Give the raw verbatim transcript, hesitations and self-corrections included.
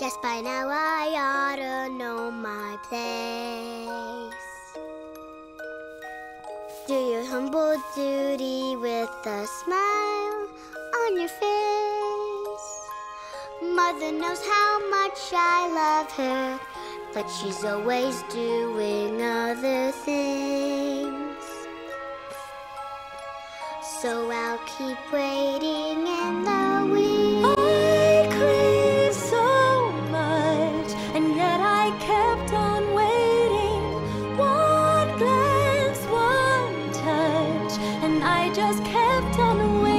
Guess by now I ought to know my place. Do your humble duty with a smile on your face. Mother knows how much I love her, but she's always doing other things. So I'll keep waiting in the wings. I crave so much, and yet I kept on waiting. One glance, one touch, and I just kept on waiting.